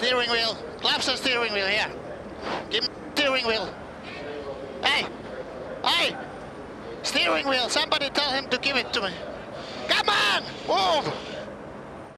Steering wheel. Claps and steering wheel here. Give me steering wheel. Hey! Hey! Steering wheel. Somebody tell him to give it to me. Come on! Move!